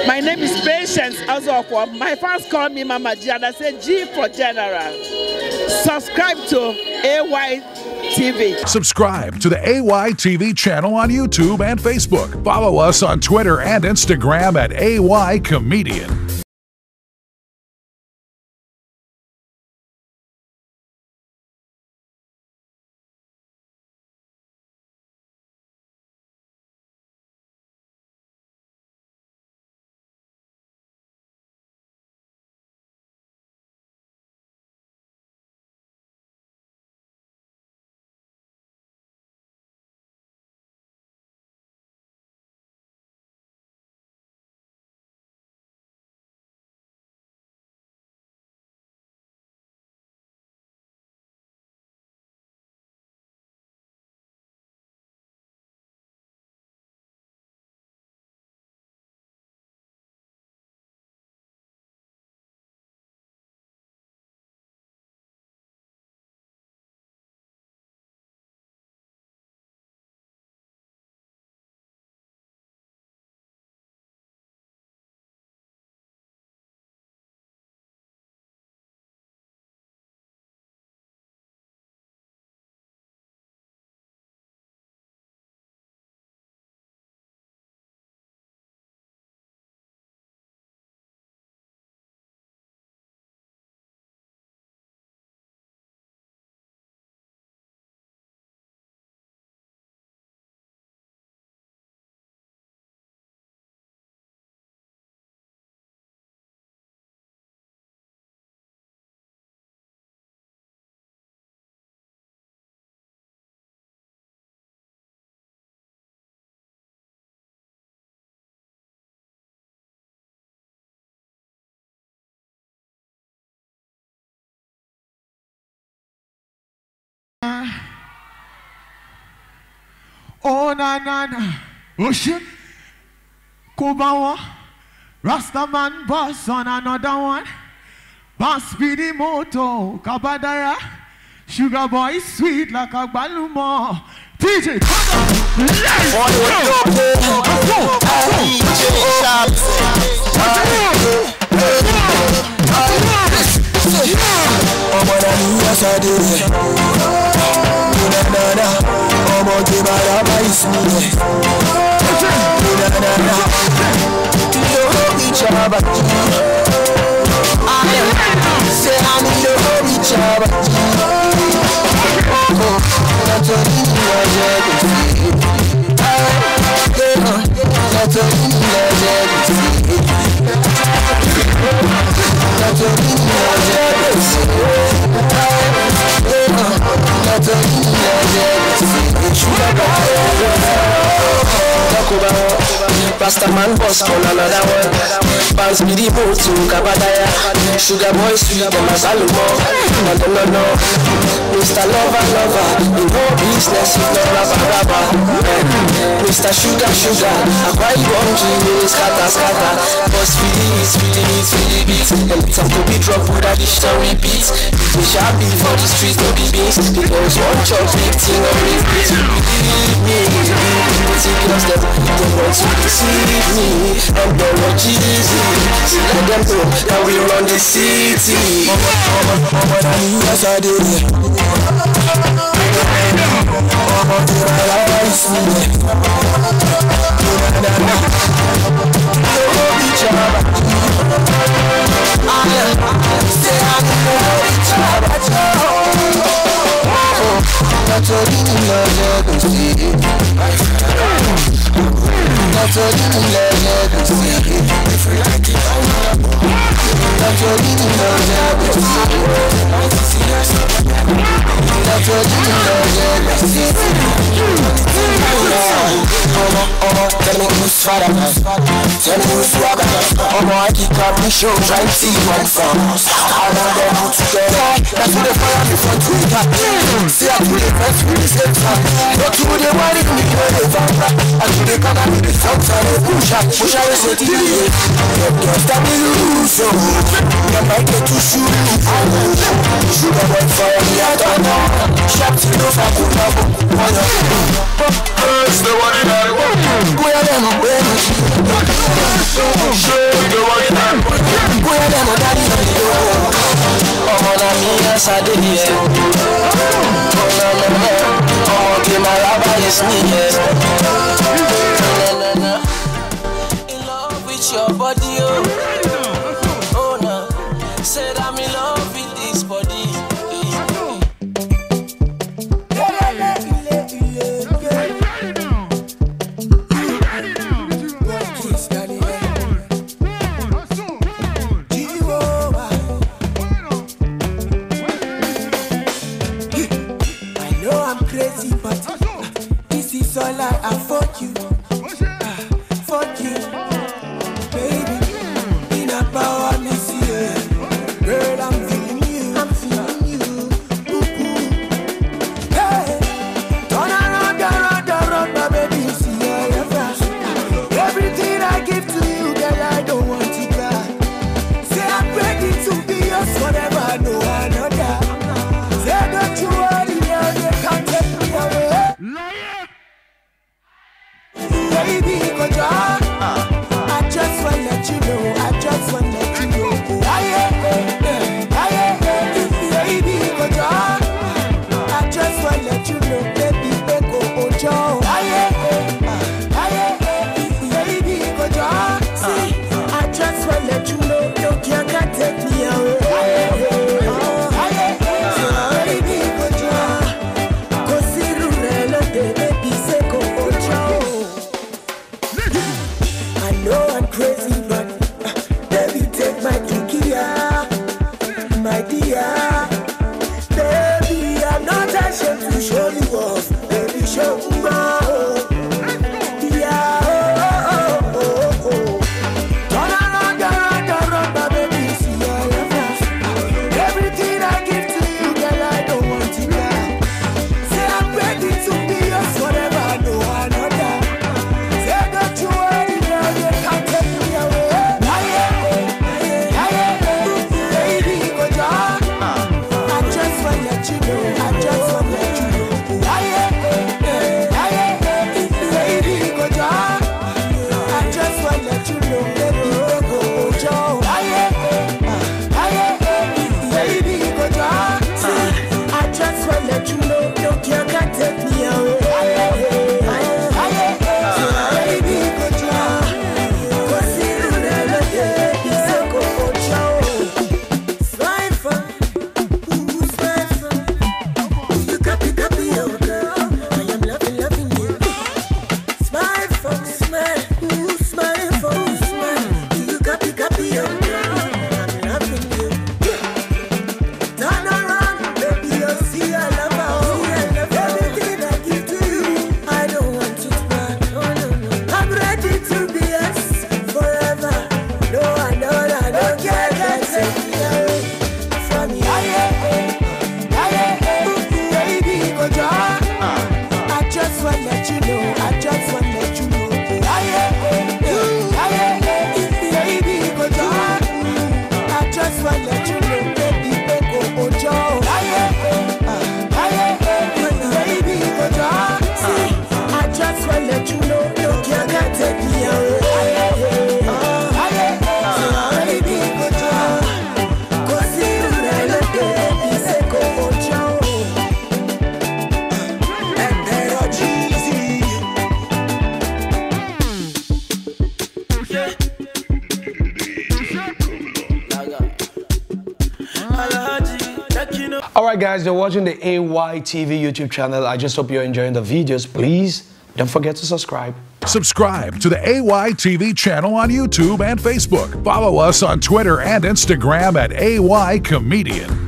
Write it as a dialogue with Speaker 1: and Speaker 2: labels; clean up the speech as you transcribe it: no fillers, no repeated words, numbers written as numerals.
Speaker 1: My name is Patience Azokwa. My fans call me Mama G, and I say G for General. Subscribe to AY TV.
Speaker 2: Subscribe to the AY TV channel on YouTube and Facebook. Follow us on Twitter and Instagram at AY Comedian.
Speaker 3: Oh na na na, oh shit, Kubawa, Rastaman boss on another one, Boss Speedy Moto, Kabadaya, Sugar Boy sweet like a Balumo, DJ, let's
Speaker 4: Rastaman boss on another one. Bounce me the boat to Kabadaya. Sugar Boy sweet and my Salumo. No. Mr. Lover, in no business if not rapper. Mr. Sugar, I buy you on G, scatter. Boss feeling beats. And it's up to be drop with additional repeats. DJ Sharpie for the streets, no be beans. The girls want chop, big thing on repeat. Believe me, because they want to deceive me. And they want cheesy. See let them know that we run the city. Yes, I did it. Tell me who's father, tell me who's swagger. I keep up the show, try to see one from. I want them put together. That's what they fire me for Twitter. See I do the best with the same time. But to the one in me, they vampire. I do the kind of the songs and they push up. Push out the city. Just tell me who's so. They might get to shoot you. Sugar boy fire me, I don't know. Shop to the fuck with my book. It's the one in I want. Where them, as I did here. Oh, give my rabbi is me, in love with your body, oh no. Said I'm in love with this body.
Speaker 5: All I afford you, fuck you, baby. In a power, me see you, girl. I'm feeling you, Hey, turn around, my baby, see you fast. Everything I give to you, girl, I don't want it back. Say I'm ready to be yours forever, no another. Say don't you worry, girl, you can't take me away. Baby, go down. I just wanna let you know. I just wanna let you know. Baby, go down. I just wanna let you know. Baby, go down. Baby, go down. See, I just wanna let you know. No can't take me away. Baby, go down. Go see the baby, say go down. I know I'm crazy, but baby, take my kiki, my dear. Baby, I'm not ashamed to show you off. Baby, show me more. Yeah, Turn around, my baby, see all of us. Everything I give to you, girl, I don't want it back. Say I'm ready to be yours forever, no another. Say don't you worry, girl, you can't take me away. Baby, go down. I just wanna let you know. I just wanna let you know. Baby, go down. I just wanna let you know. Baby, go down. Baby, go down. See, I just wanna let you know. No can't take me away. Baby, go down. Go see the baby, say go down. Smile for me, smile for me. You copy, oh girl. I am loving you. Smile for me, smile for me, smile. You copy, oh girl. I'm loving you. Turn around, baby, you'll see I love everything I give to you. I don't want it back. No. I'm ready to be yours forever. No, I don't care. Take me away from you. Baby, go down. I just wanna let you know. I just wanna let you know. Baby, go down. I just wanna let you know. Baby, go down. Baby, go down. See, I just wanna let you know. No can't take me away. Baby, go down. Go see the baby, say go down. And they're all cheesy.
Speaker 4: Alright guys, you're watching the AYTV YouTube channel. I just hope you're enjoying the videos. Please don't forget to subscribe.
Speaker 2: Subscribe to the AYTV channel on YouTube and Facebook. Follow us on Twitter and Instagram at AY Comedian.